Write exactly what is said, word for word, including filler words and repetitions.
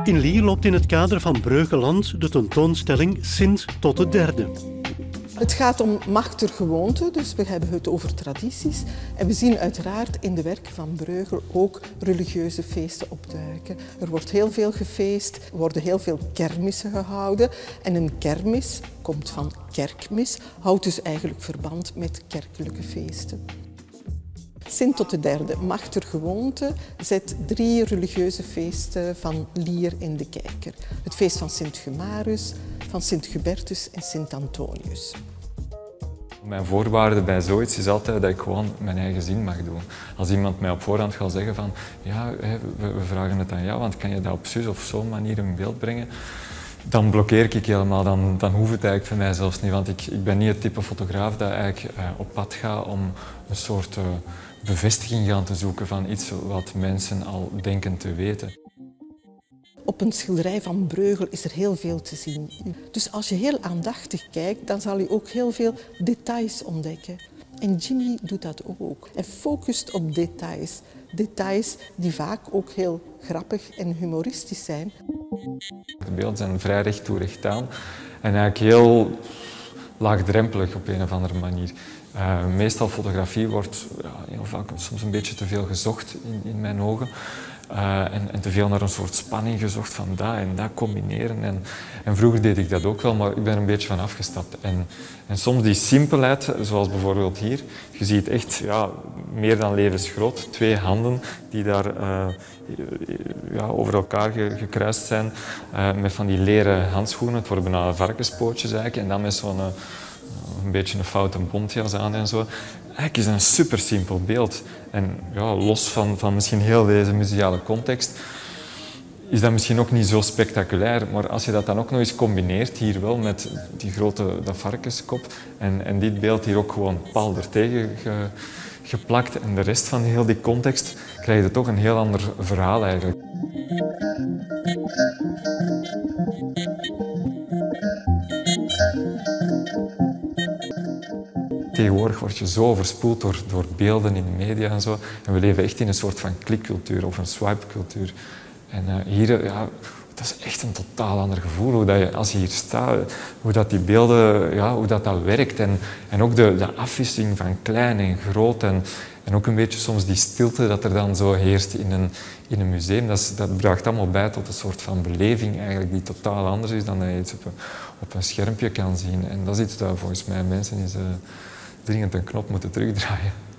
In Lier loopt in het kader van Breugeland de tentoonstelling Sint tot de derde. Het gaat om macht ter gewoonte, dus we hebben het over tradities. En we zien uiteraard in de werken van Bruegel ook religieuze feesten opduiken. Er wordt heel veel gefeest, er worden heel veel kermissen gehouden. En een kermis komt van kerkmis, houdt dus eigenlijk verband met kerkelijke feesten. Sint tot de derde, macht ter gewoonte, zet drie religieuze feesten van Lier in de kijker. Het feest van Sint Gemarus, van Sint Hubertus en Sint Antonius. Mijn voorwaarde bij zoiets is altijd dat ik gewoon mijn eigen zin mag doen. Als iemand mij op voorhand gaat zeggen van ja, we vragen het aan jou, want kan je dat op zus of zo'n manier in beeld brengen? Dan blokkeer ik helemaal, dan, dan hoeft het eigenlijk voor mij zelfs niet. Want ik, ik ben niet het type fotograaf dat eigenlijk uh, op pad gaat om een soort uh, bevestiging gaan te zoeken van iets wat mensen al denken te weten. Op een schilderij van Bruegel is er heel veel te zien. Dus als je heel aandachtig kijkt, dan zal je ook heel veel details ontdekken. En Jimmy doet dat ook. Hij focust op details. Details die vaak ook heel grappig en humoristisch zijn. De beelden zijn vrij recht toe recht aan en eigenlijk heel laagdrempelig op een of andere manier. Uh, meestal fotografie wordt ja, heel vaak soms een beetje te veel gezocht in, in mijn ogen. Uh, en, en te veel naar een soort spanning gezocht van dat en dat combineren. En, en vroeger deed ik dat ook wel, maar ik ben er een beetje van afgestapt. En, en soms die simpelheid, zoals bijvoorbeeld hier, je ziet echt ja, meer dan levensgroot. Twee handen die daar uh, ja, over elkaar ge, gekruist zijn uh, met van die leren handschoenen. Het worden bijna varkenspootjes eigenlijk. En dan met zo'n uh, een beetje een foute bontjas aan en zo. Eigenlijk is het een super simpel beeld. En ja, los van, van misschien heel deze museale context, is dat misschien ook niet zo spectaculair. Maar als je dat dan ook nog eens combineert, hier wel met die grote dat varkenskop en, en dit beeld hier ook gewoon pal ertegen ge, geplakt en de rest van heel die context, krijg je toch een heel ander verhaal eigenlijk. Tegenwoordig word je zo overspoeld door, door beelden in de media en zo. En we leven echt in een soort van klikcultuur of een swipecultuur. En uh, hier, ja, dat is echt een totaal ander gevoel. Hoe dat je, als je hier staat, hoe dat die beelden, ja, hoe dat, dat werkt. En, en ook de, de afwisseling van klein en groot. En, en ook een beetje soms die stilte dat er dan zo heerst in een, in een museum. Dat, is, dat draagt allemaal bij tot een soort van beleving eigenlijk die totaal anders is dan dat je iets op een, op een schermpje kan zien. En dat is iets dat volgens mij mensen is, uh, dringend een knop moeten terugdraaien.